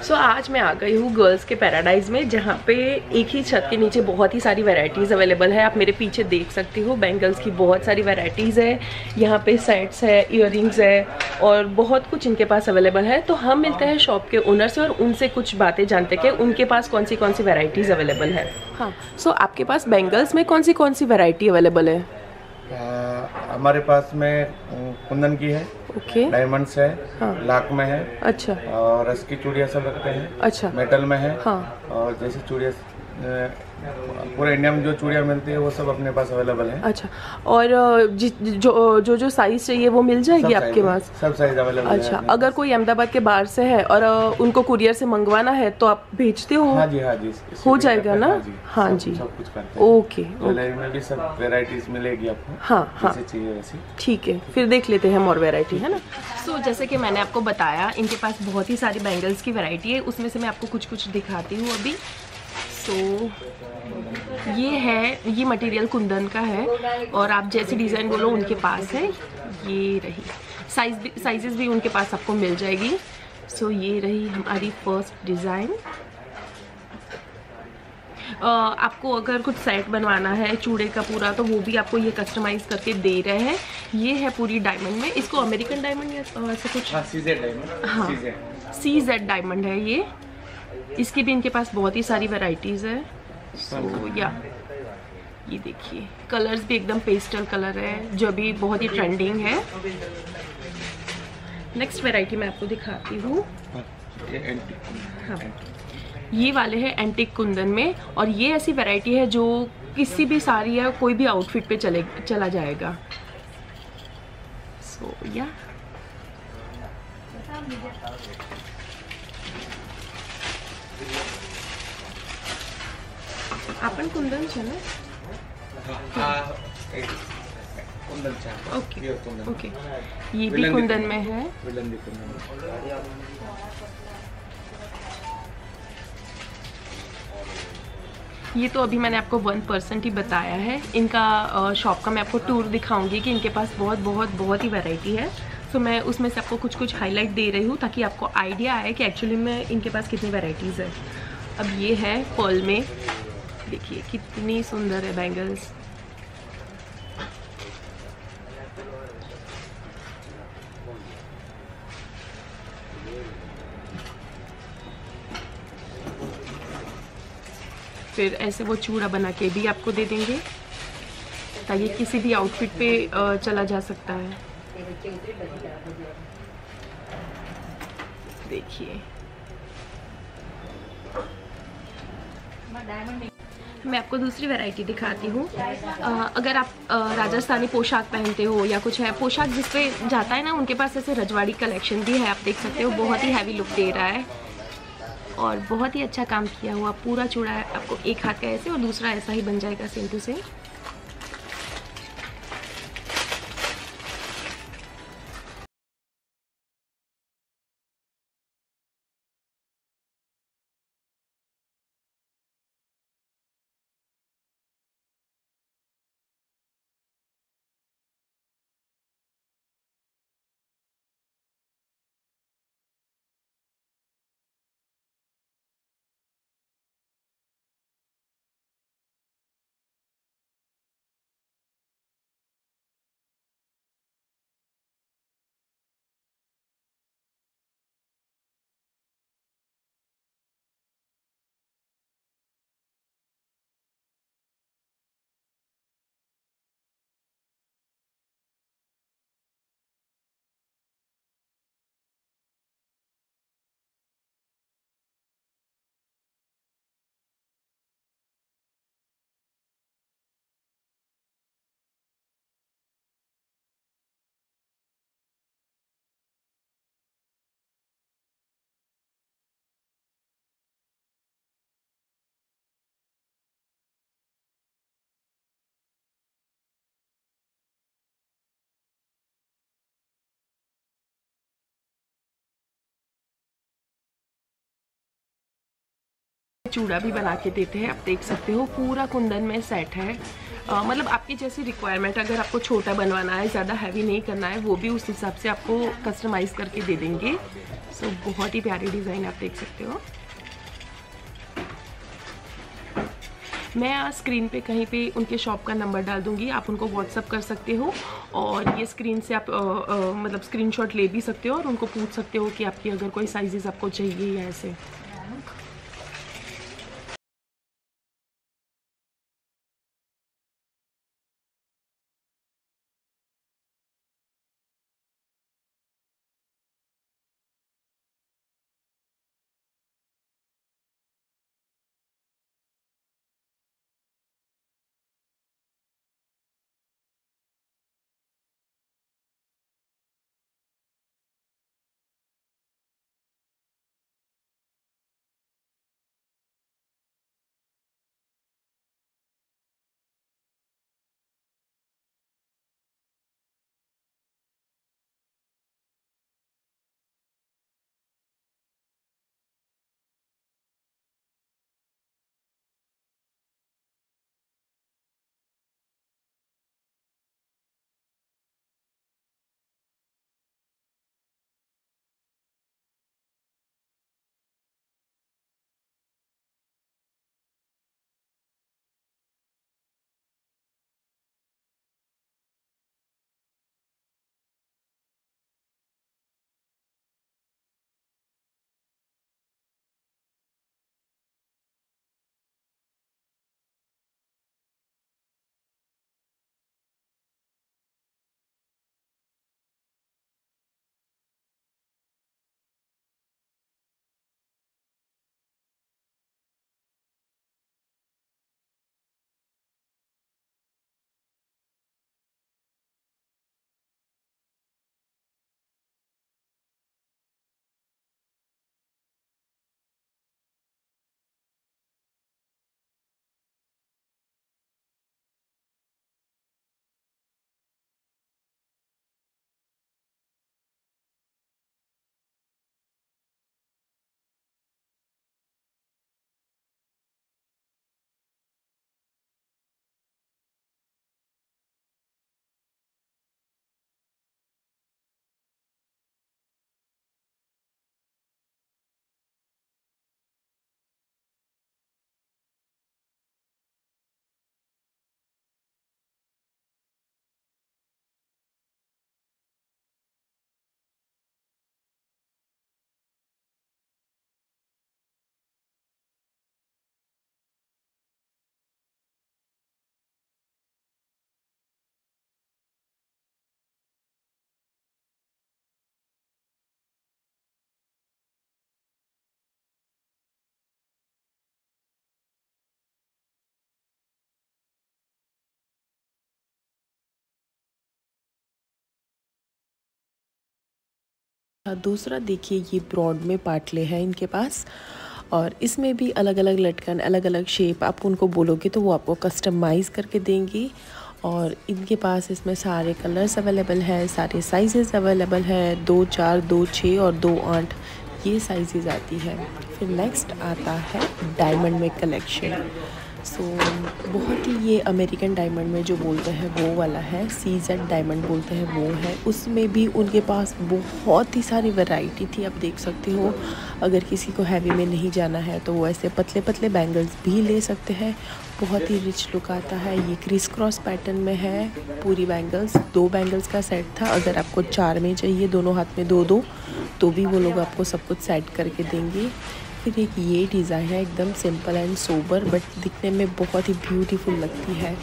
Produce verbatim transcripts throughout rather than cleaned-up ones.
सो so, आज मैं आ गई हूँ गर्ल्स के पैराडाइज में, जहाँ पे एक ही छत के नीचे बहुत ही सारी वैरायटीज़ अवेलेबल है। आप मेरे पीछे देख सकते हो, बैंगल्स की बहुत सारी वैरायटीज़ है। यहाँ पे सेट्स है, इयररिंग्स है और बहुत कुछ इनके पास अवेलेबल है। तो हम मिलते हैं शॉप के ओनर से और उनसे कुछ बातें जानते हैं कि उनके पास कौन सी कौन सी वैरायटीज़ अवेलेबल है। हाँ, सो so, आपके पास बैंगल्स में कौन सी कौन सी वैरायटी अवेलेबल है? आ, हमारे पास में कुंदन की है, ओके, डायमंड्स है, हाँ, लाख में है, अच्छा, और रस की चूड़ियाँ सब रखते हैं, अच्छा, मेटल में है, हाँ, और जैसे चूड़ियाँ पूरे इंडिया में जो चूड़ियाँ मिलती है वो सब अपने पास अवेलेबल है। अच्छा, और जि, जो जो जो साइज चाहिए वो मिल जाएगी आपके पास? सब साइज अवेलेबल है। अच्छा, अगर कोई अहमदाबाद के बाहर से है और उनको कुरियर से मंगवाना है तो आप भेजते हो? हाँ जी, हाँ जी, हो जाएगा ना? हाँ जी, सब कुछ करते हैं। ओके, ज्वेलरी में भी सब वेराइटीज मिलेगी आपको। हाँ हाँ, चाहिए वैसी। ठीक है, फिर देख लेते हैं हम और वेराइटी, है ना। सो so, जैसे कि मैंने आपको बताया, इनके पास बहुत ही सारी बैंगल्स की वैरायटी है, उसमें से मैं आपको कुछ कुछ दिखाती हूँ अभी। सो so, ये है, ये मटेरियल कुंदन का है और आप जैसे डिज़ाइन बोलो उनके पास है। ये रही साइज भी, साइजेस भी उनके पास आपको मिल जाएगी। सो so, ये रही हमारी फर्स्ट डिज़ाइन। Uh, आपको अगर कुछ सेट बनवाना है चूड़े का पूरा, तो वो भी आपको ये कस्टमाइज करके दे रहे हैं। ये है पूरी डायमंड में, इसको अमेरिकन डायमंड या ऐसा कुछ, हाँ, सीजेड डायमंड, हाँ, सी जेड डायमंड है ये। इसकी भी इनके पास बहुत ही सारी वैरायटीज़ है। सो so, या ये देखिए, कलर्स भी एकदम पेस्टल कलर है जो अभी बहुत ही ट्रेंडिंग है। नेक्स्ट वैरायटी मैं आपको दिखाती हूँ। हाँ, ये वाले हैं एंटिक कुंदन में, और ये ऐसी वैरायटी है जो किसी भी साड़ी या कोई भी आउटफिट पे चले चला जाएगा। सो so, या आपण कुंदन छे ना? ओके ओके, ये भी कुंदन में है। ये तो अभी मैंने आपको वन परसेंट ही बताया है। इनका शॉप का मैं आपको टूर दिखाऊंगी कि इनके पास बहुत बहुत बहुत ही वैरायटी है। सो मैं उसमें से आपको कुछ कुछ हाईलाइट दे रही हूँ ताकि आपको आइडिया आए कि एक्चुअली में इनके पास कितनी वैरायटीज़ है। अब ये है पर्ल में, देखिए कितनी सुंदर है बैंगल्स। फिर ऐसे वो चूड़ा बना के भी आपको दे देंगे ताकि किसी भी आउटफिट पे चला जा सकता है। देखिए, मैं आपको दूसरी वैरायटी दिखाती हूँ। अगर आप आ, राजस्थानी पोशाक पहनते हो या कुछ है, पोशाक जिस पे जाता है ना, उनके पास ऐसे रजवाड़ी कलेक्शन भी है। आप देख सकते हो, बहुत ही हैवी लुक दे रहा है और बहुत ही अच्छा काम किया हुआ। पूरा चूड़ा है, आपको एक हाथ का ऐसे और दूसरा ऐसा ही बन जाएगा, सेम टू सेम। चूड़ा भी बना के देते हैं, आप देख सकते हो, पूरा कुंदन में सेट है। आ, मतलब आपकी जैसी रिक्वायरमेंट, अगर आपको छोटा बनवाना है, ज़्यादा हैवी नहीं करना है, वो भी उस हिसाब से आपको कस्टमाइज़ करके दे देंगे। सो so, बहुत ही प्यारी डिज़ाइन आप देख सकते हो। मैं स्क्रीन पे कहीं पे उनके शॉप का नंबर डाल दूंगी, आप उनको व्हाट्सअप कर सकते हो और ये स्क्रीन से आप आ, आ, मतलब स्क्रीनशॉट ले भी सकते हो और उनको पूछ सकते हो कि आपकी अगर कोई साइजेस आपको चाहिए या ऐसे। दूसरा देखिए, ये ब्रॉड में पाटले हैं इनके पास और इसमें भी अलग अलग लटकन, अलग अलग शेप, आप उनको बोलोगे तो वो आपको कस्टमाइज़ करके देंगी। और इनके पास इसमें सारे कलर्स अवेलेबल है, सारे साइजेस अवेलेबल है, दो चार, दो छः और दो आठ, ये साइजेस आती है। फिर नेक्स्ट आता है डायमंड में कलेक्शन। सो so, बहुत ही ये अमेरिकन डायमंड में जो बोलते हैं वो वाला है, सी जेड डायमंड बोलते हैं वो है। उसमें भी उनके पास बहुत ही सारी वैरायटी थी, आप देख सकते हो। अगर किसी को हैवी में नहीं जाना है तो वो ऐसे पतले पतले बैंगल्स भी ले सकते हैं, बहुत ही रिच लुक आता है। ये क्रिस क्रॉस पैटर्न में है पूरी बैंगल्स, दो बैंगल्स का सेट था। अगर आपको चार में चाहिए, दोनों हाथ में दो दो, तो भी वो लोग आपको सब कुछ सेट करके देंगे। फिर एक ये डिज़ाइन है, एकदम सिंपल एंड सोबर बट दिखने में बहुत ही ब्यूटीफुल लगती है।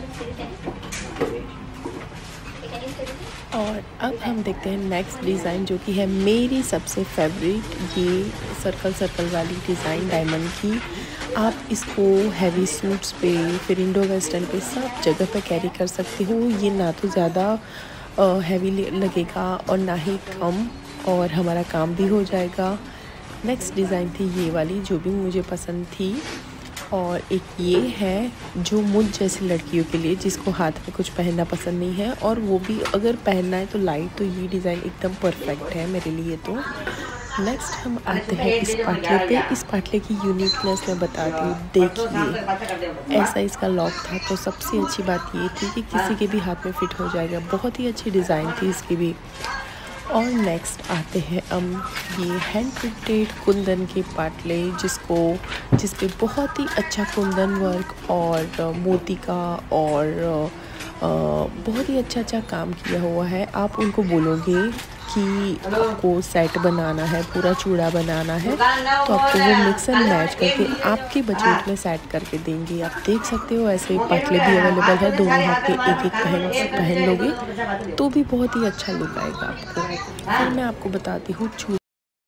और अब हम देखते हैं नेक्स्ट डिज़ाइन, जो कि है मेरी सबसे फेवरेट, ये सर्कल सर्कल वाली डिज़ाइन डायमंड की। आप इसको हैवी सूट्स पे, फिर इंडो वेस्टर्न पे, सब जगह पे कैरी कर सकते हो। ये ना तो ज़्यादा हैवी लगेगा और ना ही कम, और हमारा काम भी हो जाएगा। नेक्स्ट डिज़ाइन थी ये वाली, जो भी मुझे पसंद थी। और एक ये है जो मुझ जैसी लड़कियों के लिए, जिसको हाथ में कुछ पहनना पसंद नहीं है और वो भी अगर पहनना है तो लाइट, तो ये डिज़ाइन एकदम परफेक्ट है मेरे लिए। तो नेक्स्ट हम आते हैं इस पाटले पे। इस पाटले की यूनिकनेस मैं बताती हूँ। देखिए, ऐसा इसका लॉक था, तो सबसे अच्छी बात ये थी कि किसी के भी हाथ में फिट हो जाएगा। बहुत ही अच्छी डिज़ाइन थी इसकी भी। और नेक्स्ट आते हैं हम ये हैंड प्रिंटेड कुंदन के पाटले, जिसको जिस पे बहुत ही अच्छा कुंदन वर्क और मोती का और आ, बहुत ही अच्छा अच्छा काम किया हुआ है। आप उनको बोलोगे कि आपको सेट बनाना है, पूरा चूड़ा बनाना है, तो आपको वो मिक्स एंड मैच करके आपके बजट में सेट करके देंगे। आप देख सकते हो ऐसे पाटले भी अवेलेबल है। दोनों हाथ पे एक एक पहन पहन लोगे तो भी बहुत ही अच्छा लुक आएगा आपको। फिर मैं आपको बताती हूँ चूड़ा।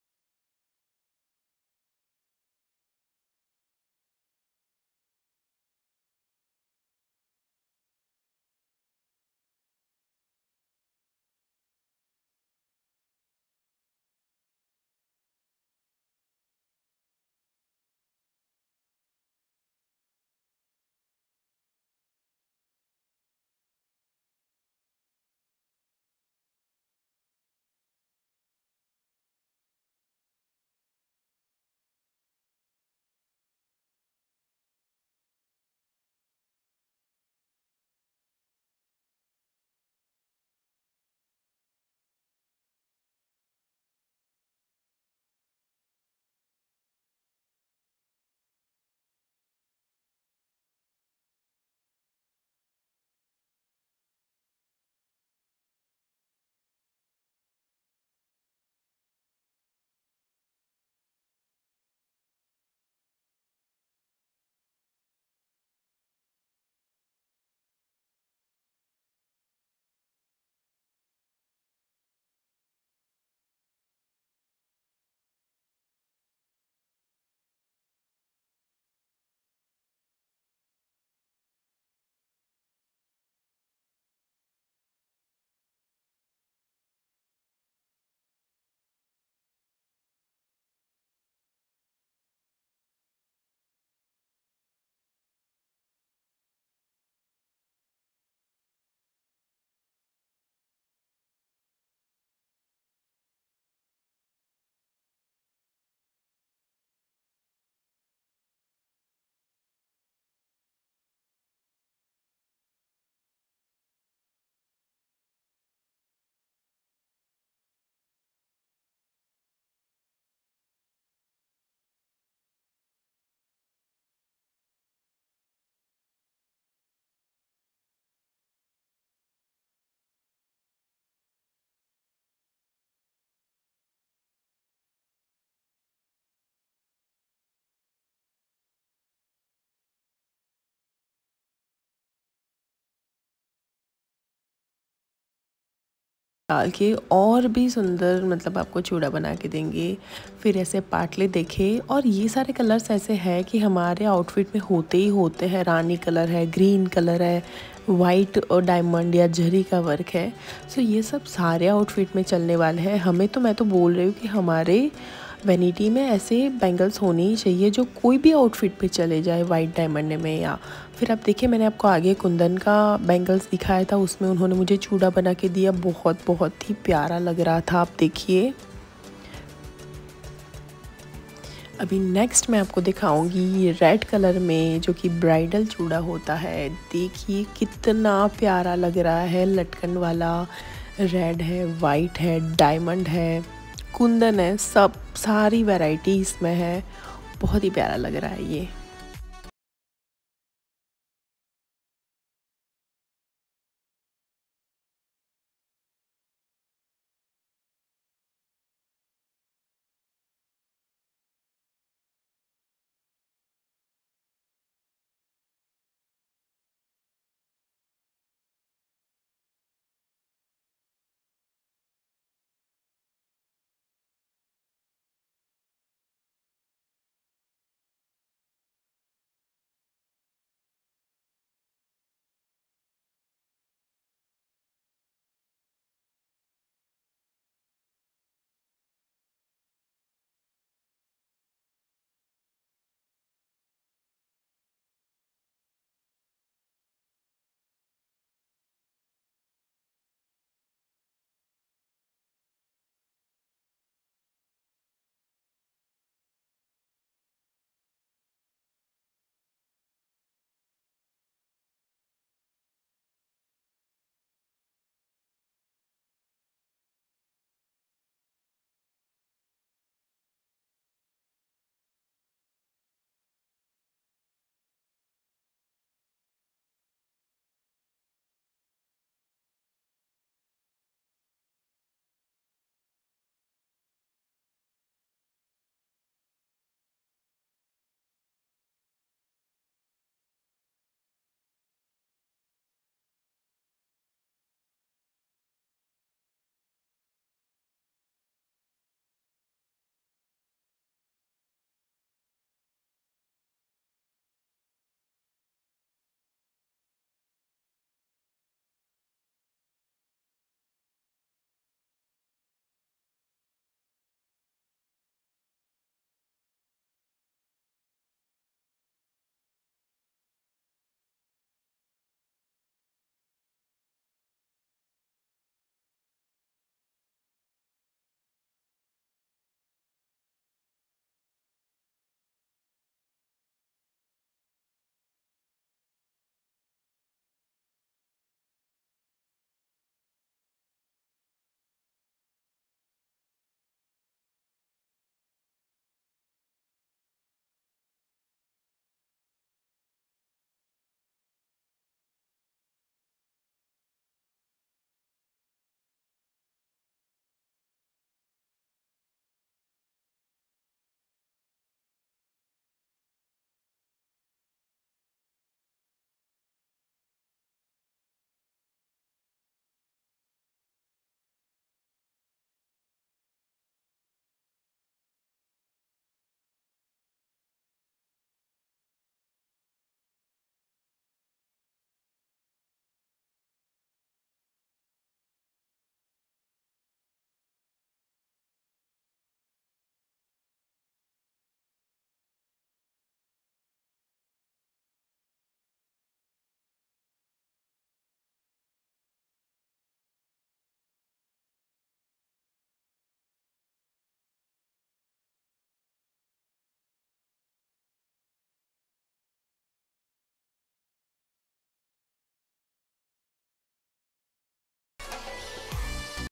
डाल के और भी सुंदर मतलब आपको चूड़ा बना के देंगे। फिर ऐसे पाटले देखे, और ये सारे कलर्स ऐसे हैं कि हमारे आउटफिट में होते ही होते हैं। रानी कलर है, ग्रीन कलर है, वाइट और डायमंड या जरी का वर्क है। सो ये सब सारे आउटफिट में चलने वाले हैं। हमें तो मैं तो बोल रही हूँ कि हमारे वैनिटी में ऐसे बैंगल्स होने ही चाहिए जो कोई भी आउटफिट पे चले जाए, वाइट डायमंड में। या फिर आप देखिए, मैंने आपको आगे कुंदन का बैंगल्स दिखाया था, उसमें उन्होंने मुझे चूड़ा बना के दिया। बहुत बहुत ही प्यारा लग रहा था। आप देखिए, अभी नेक्स्ट मैं आपको दिखाऊंगी रेड कलर में, जो कि ब्राइडल चूड़ा होता है। देखिए कितना प्यारा लग रहा है। लटकन वाला रेड है, वाइट है, डायमंड है, कुंदन है, सब सारी वैरायटी इसमें है। बहुत ही प्यारा लग रहा है ये।